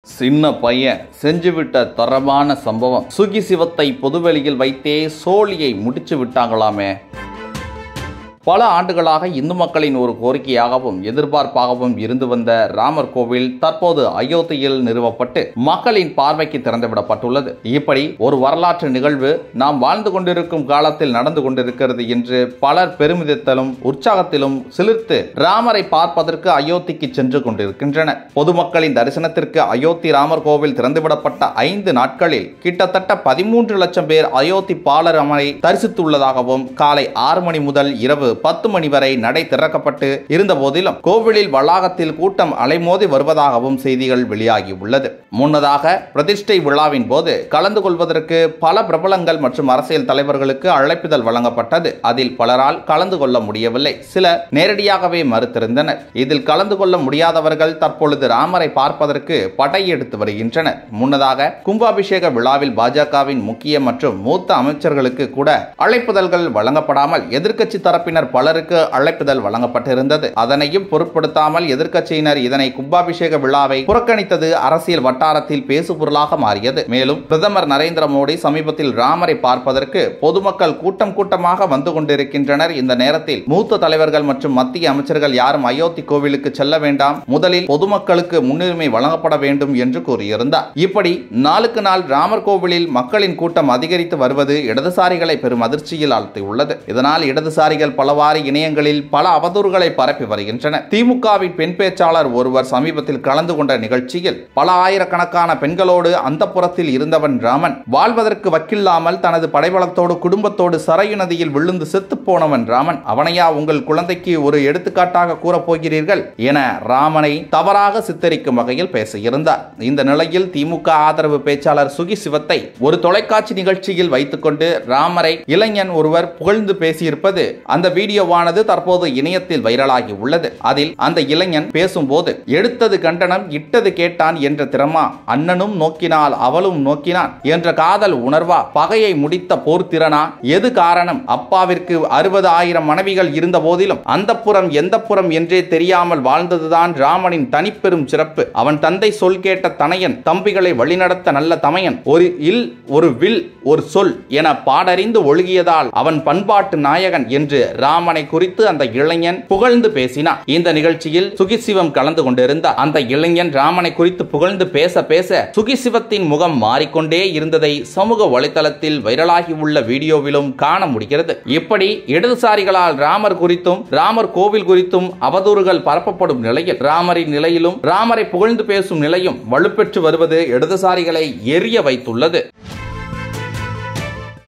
சின்ன பையன் செஞ்சுவிட்ட தரமான சம்பவம். சுகி சிவத்தை பொதுவெளியில் வைத்தே சோழியை முடிச்சு விட்டாங்களாமே. பல ஆண்டுகளாக இந்து மக்களின் ஒரு கோரிக்கையாகவும் எதிர்பார்ப்பாகவும் இருந்து வந்த ராமர் கோவில் தற்போது அயோத்தியில் நிறுவப்பட்டு மக்களின் பார்வைக்கு திறந்துவிடப்பட்டுள்ளது. இப்படி ஒரு வரலாற்று நிகழ்வு நாம் வாழ்ந்து கொண்டிருக்கும் காலத்தில் நடந்து கொண்டிருக்கிறது என்று பலர் பெருமிதத்திலும் உற்சாகத்திலும் சிலிர்த்து ராமரை பார்ப்பதற்கு அயோத்திக்கு சென்று கொண்டிருக்கின்றனர். பொதுமக்களின் தரிசனத்திற்கு அயோத்தி ராமர் கோவில் திறந்துவிடப்பட்ட 5 நாட்களில் கிட்டத்தட்ட 13 லட்சம் பேர் அயோத்தி பாலராமரை தரிசித்துள்ளதாகவும் காலை 6 மணி முதல் இரவு 10 மணி வரை நடை திறக்கப்பட்டு இருந்த போதிலும் கோவிலில் வளாகத்தில் கூட்டம் அலைமோதி வருவதாகவும் செய்திகள் வெளியாகி உள்ளது. முன்னதாக பிரதிஷ்டை விழாவின் போது கலந்து கொள்வதற்கு பல பிரபலங்கள் மற்றும் அரசியல் தலைவர்களுக்கு அழைப்புதல் வழங்கப்பட்டது. அதில் பலரால் கலந்து கொள்ள முடியவில்லை. சிலர் நேரடியாகவே மறுத்திருந்தனர். இதில் கலந்து கொள்ள முடியாதவர்கள் தற்பொழுது ராமரை பார்ப்பதற்கு படையெடுத்து வருகின்றனர். முன்னதாக கும்பாபிஷேக விழாவில் பாஜகவின் முக்கிய மற்றும் மூத்த அமைச்சர்களுக்கு கூட அழைப்புதல்கள் வழங்கப்படாமல் எதிர்க்கட்சி தரப்பினர் பலருக்கு அழைப்புதல் வழங்கப்பட்டிருந்தது. அதனையும் பொருட்படுத்தாமல் எதிர்க்கட்சியினர் இதனை கும்பாபிஷேக விழாவை புறக்கணித்தது அரசியல் வட்டாரத்தில் பேசுபொருளாக மாறியது. மேலும் பிரதமர் நரேந்திர மோடி சமீபத்தில் ராமரை பார்ப்பதற்கு பொதுமக்கள் கூட்டம் கூட்டமாக வந்து கொண்டிருக்கின்றனர். இந்த நேரத்தில் மூத்த தலைவர்கள் மற்றும் மத்திய அமைச்சர்கள் யாரும் அயோத்தி கோவிலுக்கு செல்ல வேண்டாம், முதலில் பொதுமக்களுக்கு முன்னுரிமை வழங்கப்பட வேண்டும் என்று கூறியிருந்தார். இப்படி நாளுக்கு நாள் ராமர் கோவிலில் மக்களின் கூட்டம் அதிகரித்து வருவது இடதுசாரிகளை பெரும் அதிர்ச்சியில் ஆழ்த்தியுள்ளது. இதனால் இடதுசாரிகள் பலவாறு இணையங்களில் பல அவதூறுகளை பரப்பி வருகின்றனர். திமுகவின் பெண் பேச்சாளர் ஒருவர் சமீபத்தில் கலந்து கொண்ட நிகழ்ச்சியில் பல ஆயிரக்கணக்கான பெண்களோடு அந்தப்புறத்தில் இருந்தவன் ராமன், வாழ்வதற்கு வக்கில்லாமல் தனது படைபலத்தோடு குடும்பத்தோடு சரையு நதியில் விழுந்து செத்து போனவன் ராமன், அவனையா உங்கள் குழந்தைக்கு ஒரு எடுத்துக்காட்டாக கூறப் போகிறீர்கள் என ராமனை தவறாக சித்தரிக்கும் வகையில் பேசியிருந்தார். இந்த நிலையில் திமுக ஆதரவு பேச்சாளர் சுகி சிவத்தை ஒரு தொலைக்காட்சி நிகழ்ச்சியில் வைத்துக் கொண்டு ராமரை இளைஞன் ஒருவர் புகழ்ந்து பேசியிருப்பது அந்த வீடியோவானது தற்போது இணையத்தில் வைரலாகி உள்ளது. அதில் அந்த இளைஞன் பேசும்போது எடுத்தது கண்டனம் இட்டது கேட்டான் என்ற திறமா, அண்ணனும் நோக்கினால் அவளும் நோக்கினான் என்ற காதல் உணர்வா, பகையை முடித்த போர்த்திறனா, எது காரணம், அப்பாவிற்கு 60,000 மனைவிகள் இருந்த போதிலும் அந்த புறம் எந்த புறம் என்றே தெரியாமல் வாழ்ந்ததுதான் ராமனின் தனிப்பெரும் சிறப்பு. அவன் தந்தை சொல் கேட்ட தனையன், தம்பிகளை வழிநடத்த நல்ல தமையன், ஒரு இல் ஒரு வில் ஒரு சொல் என பாடறிந்து ஒழுகியதால் அவன் பண்பாட்டு நாயகன் என்று ராமனை குறித்து அந்த இளைஞன் புகழ்ந்து பேசினார். இந்த நிகழ்ச்சியில் சுகிசிவம் கலந்து கொண்டிருந்தார். அந்த இளைஞன் ராமனை குறித்து புகழ்ந்து பேச பேச சுகிசிவத்தின் முகம் மாறிக்கொண்டே இருந்ததை சமூக வலைதளத்தில் வைரலாகி உள்ள வீடியோவிலும் காண முடிகிறது. இப்படி இடதுசாரிகளால் ராமர் குறித்தும் ராமர் கோவில் குறித்தும் அவதூறுகள் பரப்பப்படும் நிலையில் ராமரின் நிலையிலும் ராமரை புகழ்ந்து பேசும் நிலையும் வலுப்பெற்று வருவது இடதுசாரிகளை எரிய வைத்துள்ளது.